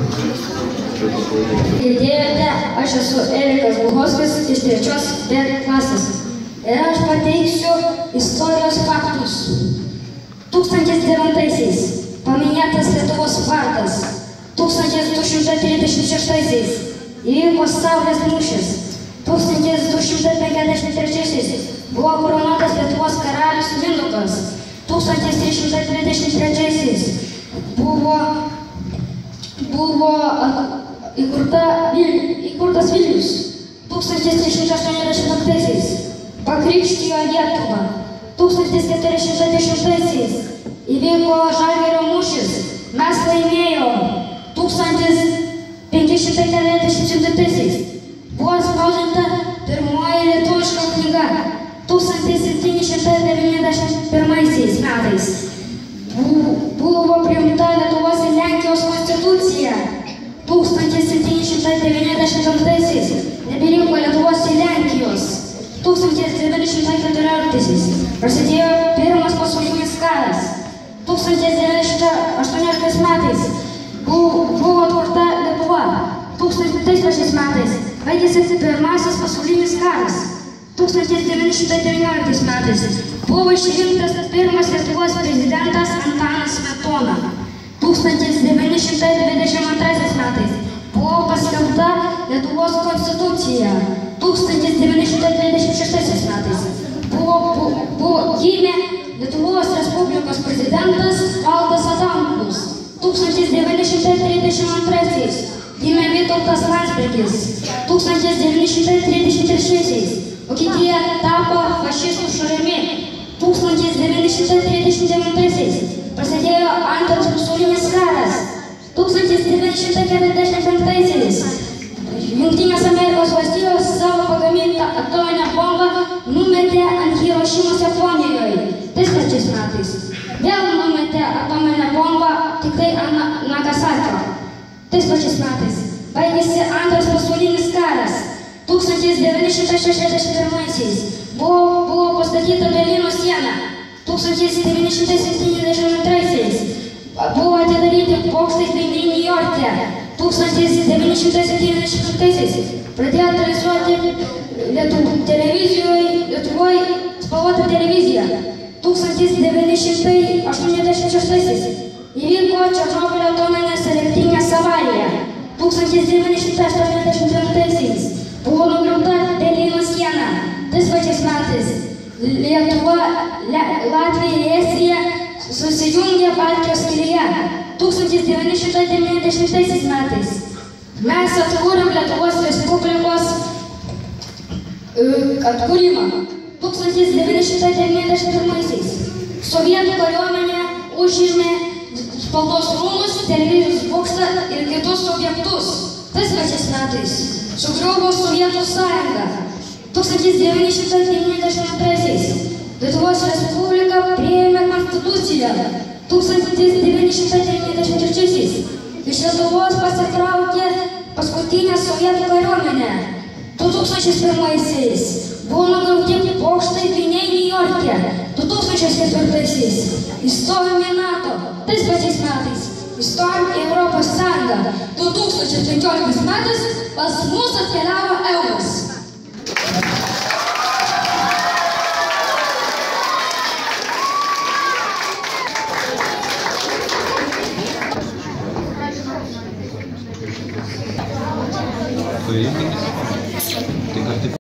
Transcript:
Girdėjote, aš esu Erikas Buhovskis iš 3 B klasės. Ir aš pateiksiu istorijos faktus. 1009-aisiais paminėtas Lietuvos vardas. 1236-aisiais įvyko Saulės mūšis. 1253-aisiais buvo karūnuotas Lietuvos karalius Mindaugas. 1323-aisiais buvo įkurtas Vilnius. 1385-aisiais pakrikštijo Lietuvą. 1410-aisiais įvyko Žalgirio mūšis. Mes laimėjom. 1547-aisiais buvo spausdinta pirmoji lietuviška knyga. 1791 metais buvo priimta Lietuvos ir Lenkijos konstitucija. 1792-aisiais nebeliko Lietuvos ir Lenkijos. 1914-aisiais prasidėjo Pirmas pasaulinis karas. 1918 metais buvo atkurta Lietuva. 2003 metais baigėsi Pirmasis pasaulinis karas. 1919 metais buvo išrinktas pirmas Lietuvos prezidentas Antanas Smetona. 1922 metais buvo paskelbta Lietuvos konstitucija. 1926 metais gimė Lietuvos Respublikos prezidentas Valdas Adamkus. 1932 gimė Vytautas Landsbergis. 1933 Vokietija tapo fašistų šalimi. 1939 prasidėjo Antras pasaulinis karas. 1945 Jungtinės Amerikos valstijos savo pagamintą atominę bombą numetė ant Hirošimos Japonijoje. Tais pačiais metais vėl numetė atominę bombą tik tai ant Nagasakio. Tais pačiais metais baigėsi Antras pasaulinis karas. 1961 buvo pastatyta Berlyno siena. 1972 buvo atidaryti bokštai bei Niujorke. 1975 pradėjo transliuoti Lietuvoje spalvotą televiziją. 1986 įvyko Černobylio atominės elektrinės avarija. 1989 buvo nugriauta Berlyno siena. Tais pačiais metais Lietuva, Latvija ir Estija susijungė Baltijos kelyje. 1990 metais mes atkūrėm Lietuvos Respublikos atkūrimą. 1991 Sovietų kariuomenė užėmė Spaudos rūmus, televizijos bokštą ir kitus objektus. Tais pačiais metais sugriuvo Sovietų sąjunga. 1992 Lietuvos Respublika priėmė konstituciją. 1993 iš Lietuvos pasitraukė paskutinė Sovietų kariuomenė. 2001 buvo nugriauti bokštai bei Niujorke. 2004 įstojom į NATO. Tais pačiais metais įstojom į Europos Sąjungą. 2015 metais pas mus atkeliavo euras. Tai